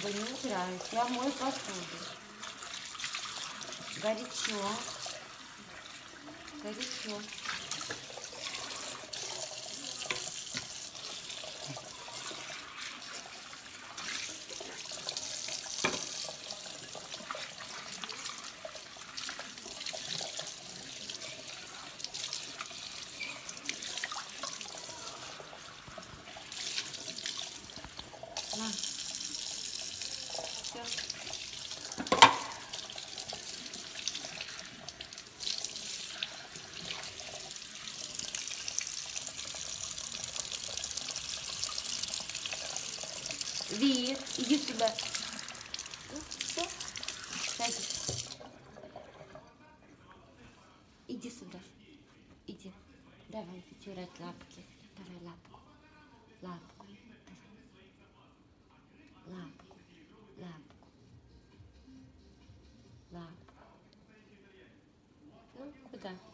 тобой не играюсь. Я мою посуду. Горячо. Горячо. На. Все. Вик, иди сюда. Все. Садись. Иди сюда. Иди. Давай потирать лапки. Давай лапку. Лапку. Лапку. Лапку. Лапку. Ну, куда?